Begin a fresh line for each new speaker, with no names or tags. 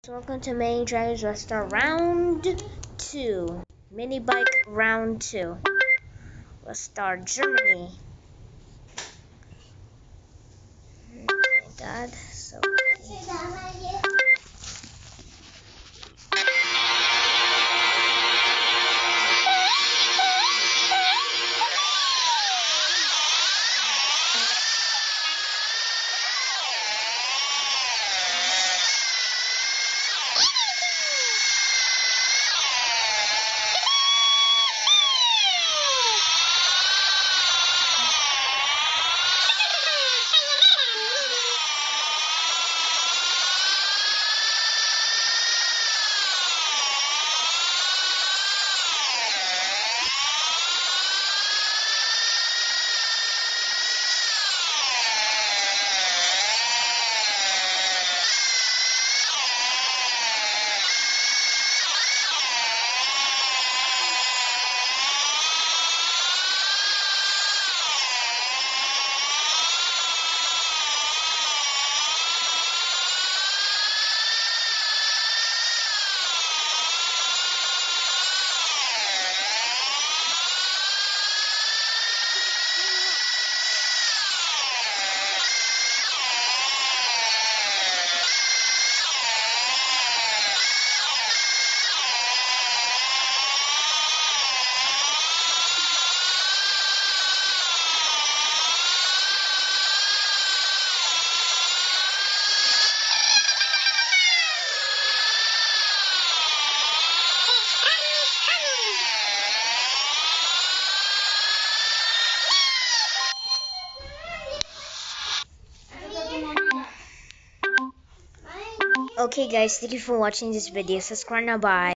Welcome to Mini Dragons Restaurant Round 2. Mini Bike Round 2. Let's start Germany. Oh my god, so okay guys, thank you for watching this video. Subscribe now, bye.